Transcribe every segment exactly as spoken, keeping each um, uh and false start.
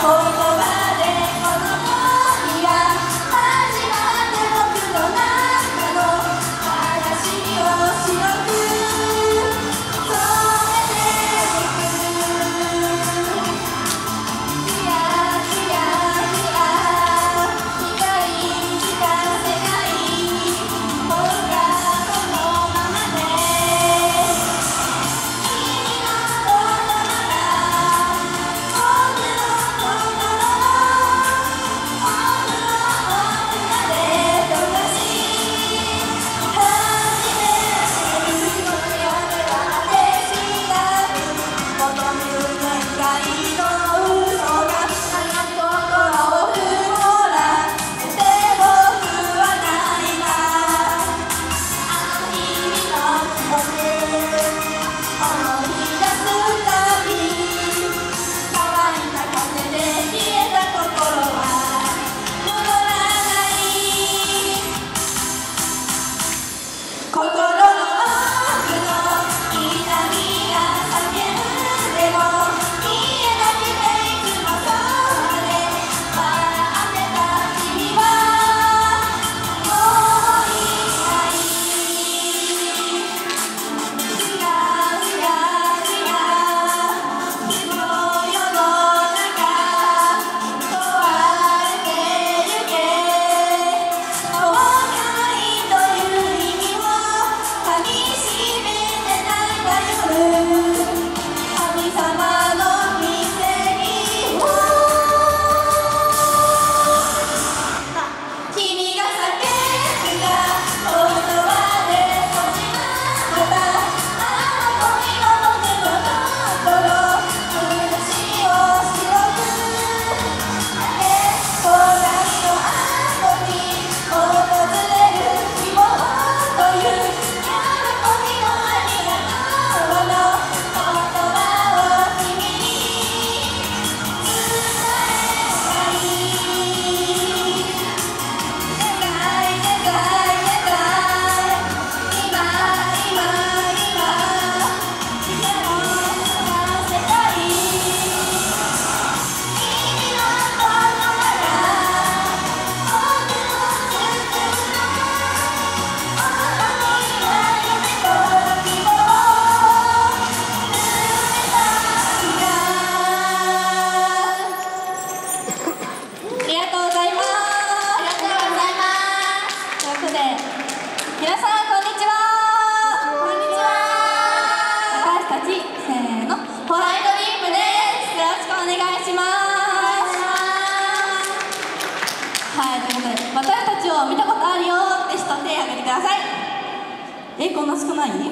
え、こんな少ないありが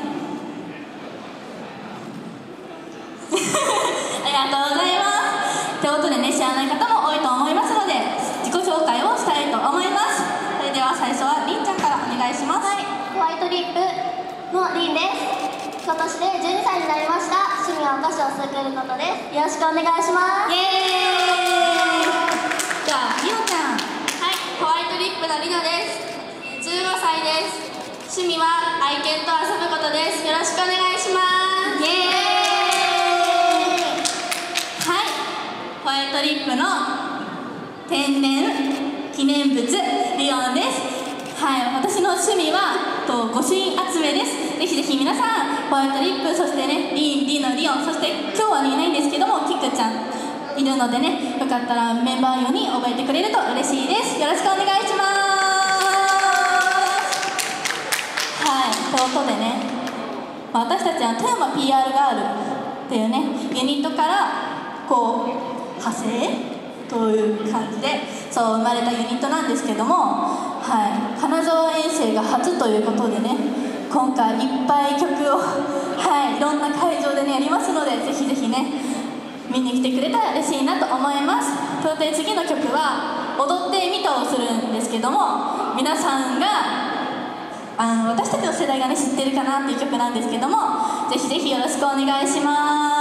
とうございます。ということでね、知らない方も多いと思いますので、自己紹介をしたいと思います。それでは最初はりんちゃんからお願いします。 はい、ホワイトリップのりんです。今年でじゅうにさいになりました。趣味はお菓子を作ることです。よろしくお願いします。 イエーイ。じゃありのちゃん。 はい、ホワイトリップのりのです。じゅうごさいです。趣味は愛犬と遊ぶことです。よろしくお願いします。 イエーイ。はい、ホワイトリップの天然記念物リオンです。はい、私の趣味はと御朱印集めです。ぜひぜひ皆さんホワイトリップ、そしてねリンリのリオン、そして今日はいないんですけどもキクちゃんいるのでね、よかったらメンバーよに覚えてくれると嬉しいです。よろしくお願いします。はい、ということでね、私たちは富山 ピーアール ガールっていうねユニットからこう派生という感じでそう生まれたユニットなんですけども、はい、金沢遠征が初ということでね、今回いっぱい曲を、はい、いろんな会場でねやりますので、ぜひぜひね見に来てくれたら嬉しいなと思います。ということで次の曲は踊ってみたをするんですけども、皆さんがあの私たちの世代がね知ってるかなっていう曲なんですけども、ぜひぜひよろしくお願いします。